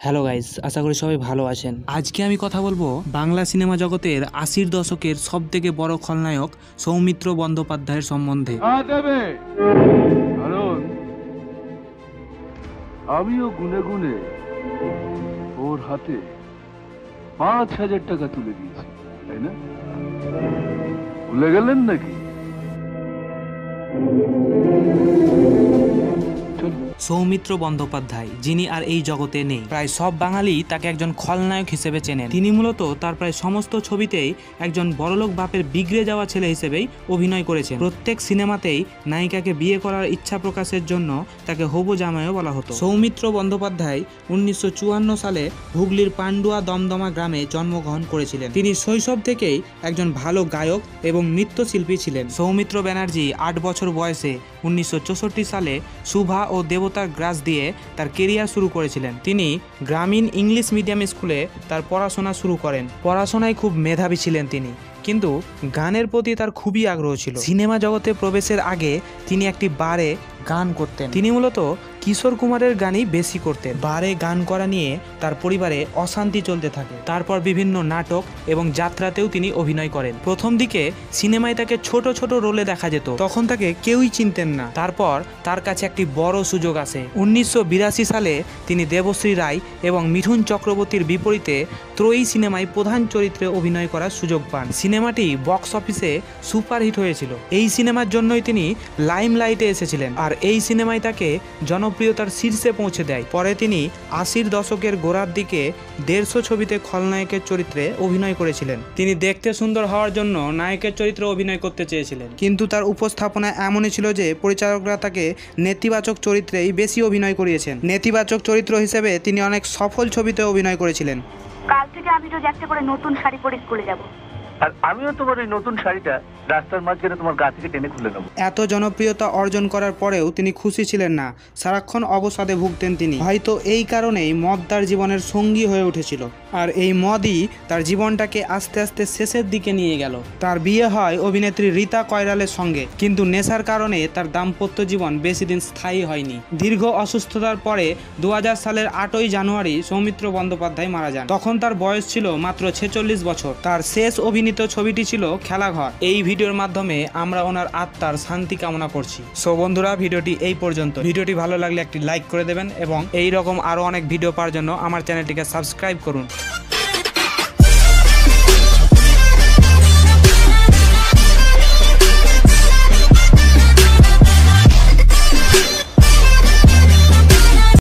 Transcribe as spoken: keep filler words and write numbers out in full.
Hello guys, আশা করি সবাই ভালো আছেন। আজকে আমি কথা বলবো বাংলা সিনেমা জগতের আশির দশকের সব থেকে বড় খলনায়ক সৌমিত্র বন্দ্যোপাধ্যায়ের সম্বন্ধে। কারণ আমিও গুনে গুনে ওর হাতে পাঁচ হাজার টাকা তুলে দিয়েছি, তাই না? ভুলে গেলেন নাকি? সৌমিত্র বন্দ্যোপাধ্যায়, যিনি আর এই জগতে নেই, প্রায় সব বাঙালি তাকে একজন খলনায়ক হিসেবে চেনেন। তিনি মূলত তার প্রায় সমস্ত ছবিতেই একজন বড়লোক বাপের বিগড়ে যাওয়া ছেলে হিসেবেই অভিনয় করেছেন। প্রত্যেক সিনেমাতেই নায়িকাকে বিয়ে করার ইচ্ছা প্রকাশের জন্য তাকে হবু জামাইও বলা হতো। সৌমিত্র বন্দ্যোপাধ্যায় উনিশশো চুয়ান্ন সালে হুগলির পান্ডুয়া দমদমা গ্রামে জন্মগ্রহণ করেছিলেন। তিনি শৈশব থেকেই একজন ভালো গায়ক এবং নৃত্যশিল্পী ছিলেন। সৌমিত্র ব্যানার্জি আট বছর বয়সে উনিশশো চৌষট্টি সালে সুভা ও দেবতার গ্রাস দিয়ে তার কেরিয়ার শুরু করেছিলেন। তিনি গ্রামীণ ইংলিশ মিডিয়াম স্কুলে তার পড়াশোনা শুরু করেন। পড়াশোনায় খুব মেধাবী ছিলেন তিনি, কিন্তু গানের প্রতি তার খুবই আগ্রহ ছিল। সিনেমা জগতে প্রবেশের আগে তিনি একটি বারে গান করতেন। তিনি মূলত কিশোর কুমারের গানই বেশি করতেন। বারে গান করা নিয়ে তার পরিবারে অশান্তি চলতে থাকে। তারপর বিভিন্ন নাটক এবং যাত্রাতেও তিনি অভিনয় করেন। প্রথম দিকে সিনেমায় তাকে ছোট ছোট রোলে দেখা যেত, তখন তাকে কেউই চিনতেন না। তারপর তার কাছে একটি বড় সুযোগ আসে। উনিশশো বিরাশি সালে তিনি দেবশ্রী রায় এবং মিঠুন চক্রবর্তীর বিপরীতে ত্রয়ী সিনেমায় প্রধান চরিত্রে অভিনয় করার সুযোগ পান। সিনেমাটি বক্স অফিসে সুপারহিট হয়েছিল। এই সিনেমার জন্যই তিনি লাইমলাইটে এসেছিলেন, আর এই সিনেমায় তাকে জনপ্রিয়তার শীর্ষে পৌঁছে দেয়। পরে তিনি আশির দশকের গোড়ার দিকে দেড়শো ছবিতে খলনায়কের চরিত্রে অভিনয় করেছিলেন। তিনি দেখতে সুন্দর হওয়ার জন্য নায়কের চরিত্রে অভিনয় করতে চেয়েছিলেন, কিন্তু তার উপস্থাপনা এমনই ছিল যে পরিচালকরা তাকে নেতিবাচক চরিত্রেই বেশি অভিনয় করিয়েছেন। নেতিবাচক চরিত্র হিসেবে তিনি অনেক সফল ছবিতে অভিনয় করেছিলেন। কাল থেকে আমি রোজ একটা করে নতুন শাড়ি পরে স্কুলে যাব, আর আমিও তোমার এই নতুন শাড়িটা রাস্তার মাঝখানে তোমার গা থেকে টেনে খুলে নেবো। এত জনপ্রিয়তা অর্জন করার পরেও তিনি খুশি ছিলেন না। সারাক্ষণ অবসাদে ভুগতেন তিনি। হয়তো এই কারণেই মদ তার জীবনের সঙ্গী হয়ে উঠেছিল, আর এই মদই তার জীবনটাকে আস্তে আস্তে শেষের দিকে নিয়ে গেল। তার বিয়ে হয় অভিনেত্রী রীতা কয়রালের সঙ্গে, কিন্তু নেশার কারণে তার দাম্পত্য জীবন বেশি দিন স্থায়ী হয়নি। দীর্ঘ অসুস্থতার পরে দু হাজার সালের আটই জানুয়ারি সৌমিত্র বন্দ্যোপাধ্যায় মারা যান। তখন তার বয়স ছিল মাত্র ছেচল্লিশ বছর। তার শেষ অভিনীত ছবিটি ছিল খেলাঘর। এই ভিডিওর মাধ্যমে আমরা ওনার আত্মার শান্তি কামনা করছি। সো বন্ধুরা, ভিডিওটি এই পর্যন্ত। ভিডিওটি ভালো লাগলে একটি লাইক করে দেবেন এবং এই রকম আরো অনেক ভিডিও পাওয়ার জন্য আমার চ্যানেলটিকে সাবস্ক্রাইব করুন।